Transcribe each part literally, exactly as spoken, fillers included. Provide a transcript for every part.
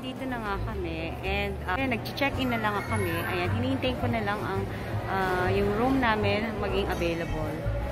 nandito na nga kami and uh, nag-check-in na lang kami. Ayan, hinihintay ko na lang ang uh, yung room namin maging available.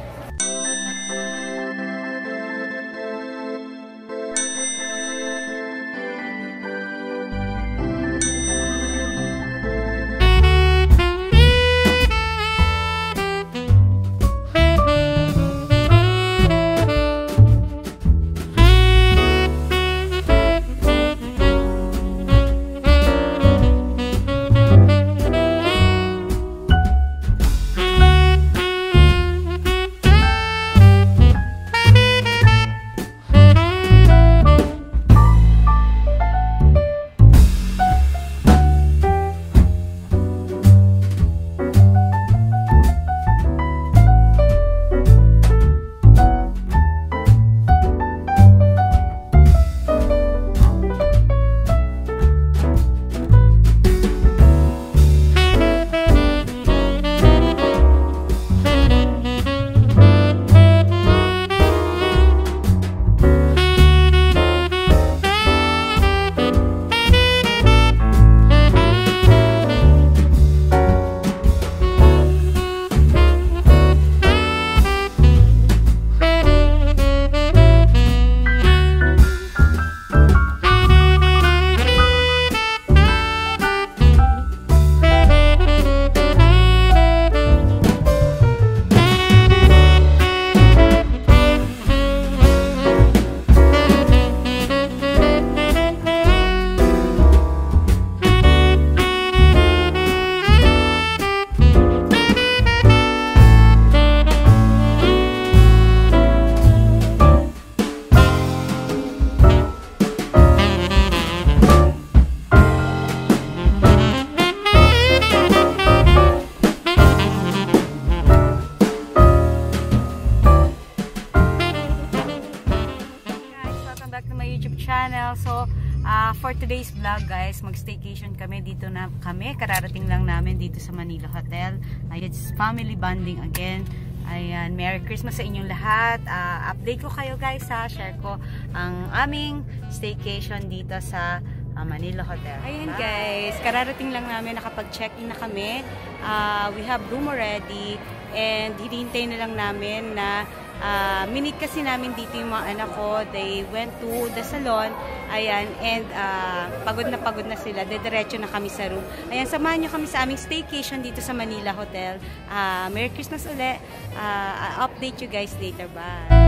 Channel. So, uh, for today's vlog guys, mag-staycation kami. Dito na kami. Kararating lang namin dito sa Manila Hotel. Uh, it's family bonding again. Ayan, Merry Christmas sa inyong lahat. Uh, update ko kayo guys ha. Share ko ang aming staycation dito sa uh, Manila Hotel. Ayan guys, kararating lang namin. Nakapag-check-in na kami. Uh, we have room already. And hinihintay na lang namin na Uh, minute kasi namin dito yung mga anak ko. They went to the salon. Ayan, and uh, pagod na pagod na sila. Dediretso na kami sa room. Ayan, samahan nyo kami sa aming staycation dito sa Manila Hotel. uh, Merry Christmas ulit. uh, I'll update you guys later. Bye.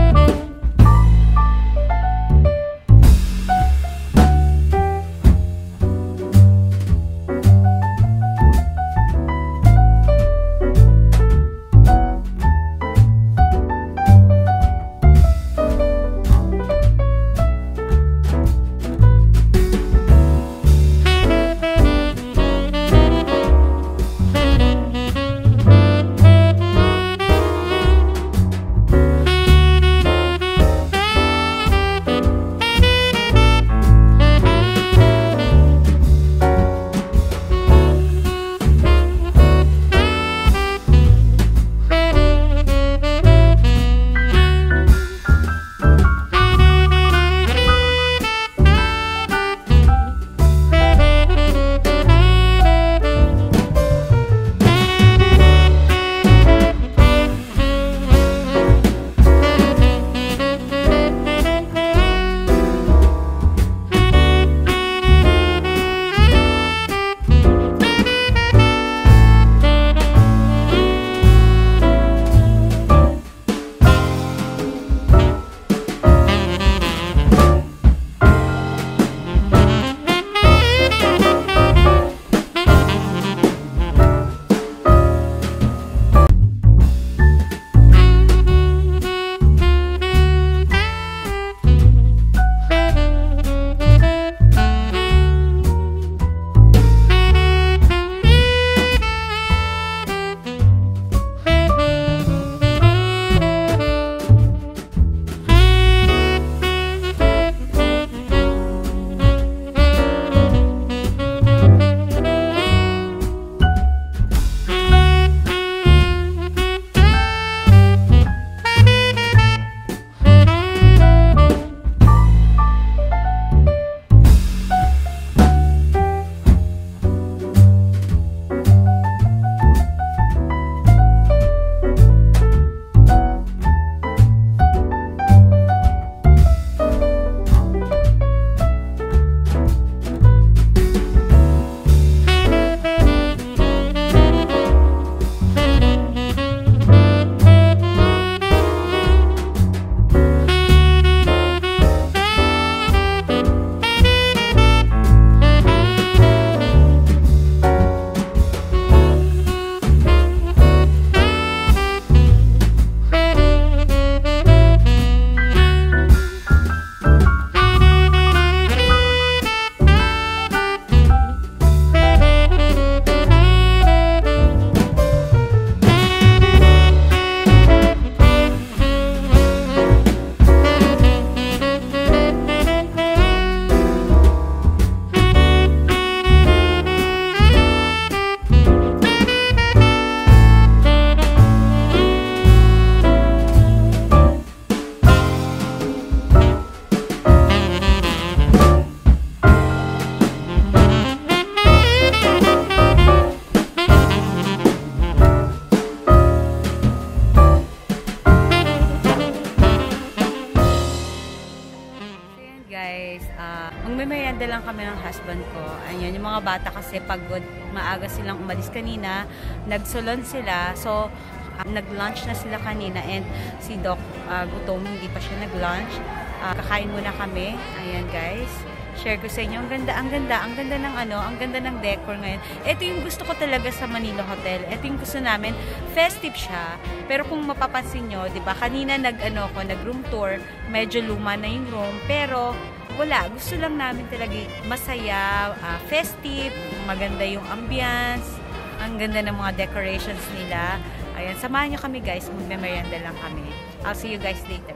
ng husband ko. Ayan, yung mga bata kasi pagod, maaga silang umalis kanina, nagsalon sila, so uh, nag-lunch na sila kanina, and si Doc uh, gutom, hindi pa siya nag-lunch. Uh, kakain muna kami. Ayan guys, share ko sa inyo, ang ganda, ang ganda, ang ganda ng ano, ang ganda ng decor ngayon. Ito yung gusto ko talaga sa Manila Hotel. Ito yung gusto namin, festive siya. Pero kung mapapansin nyo, 'di ba? Kanina nag ano ko, nag room tour, medyo luma na yung room, pero wala, gusto lang namin talaga masaya, uh, festive, maganda yung ambience, ang ganda ng mga decorations nila. Ayan, samahan nyo kami guys, magme-merienda lang kami. I'll see you guys later.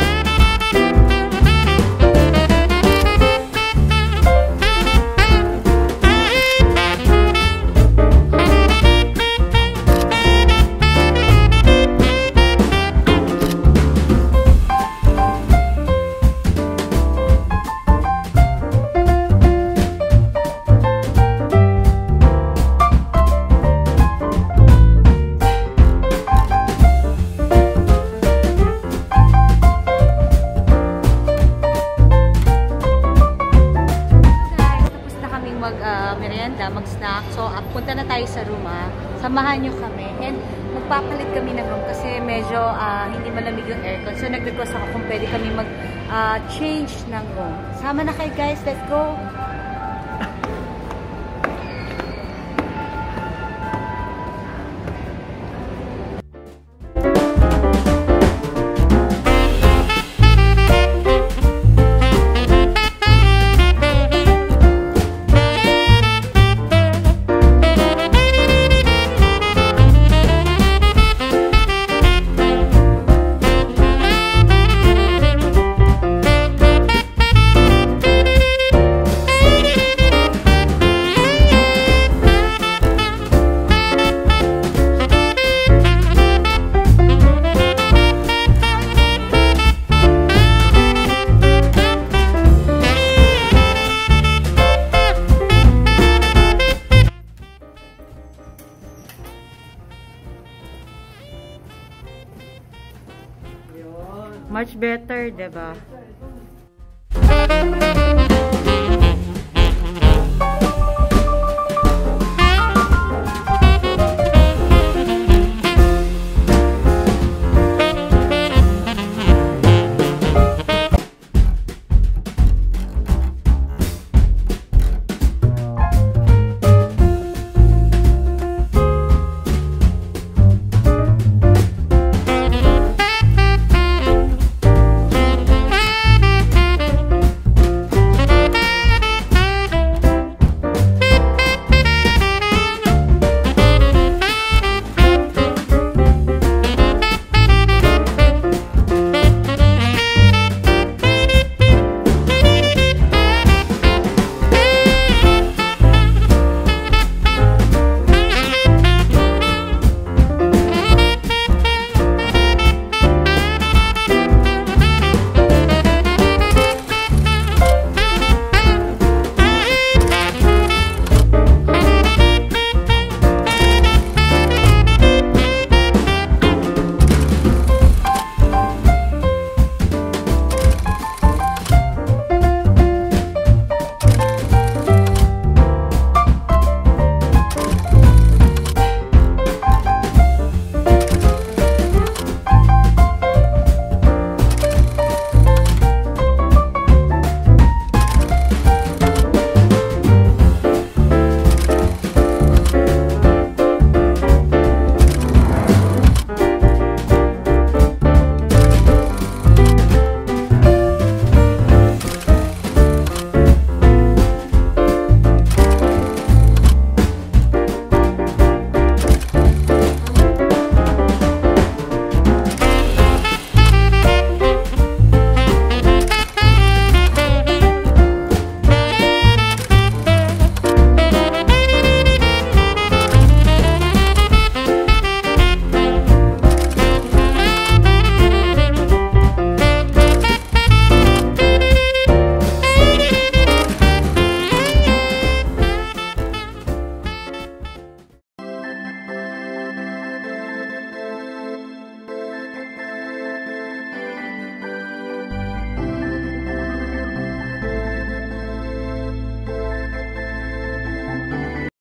Mag-snack. So, uh, punta na tayo sa room, ah. Samahan nyo kami. And, magpapalit kami ng room kasi medyo uh, hindi malamig yung aircon. So, nag-request ako kung pwede kami mag-change uh, ng room. Sama na kayo, guys. Let's go! Much better, diba?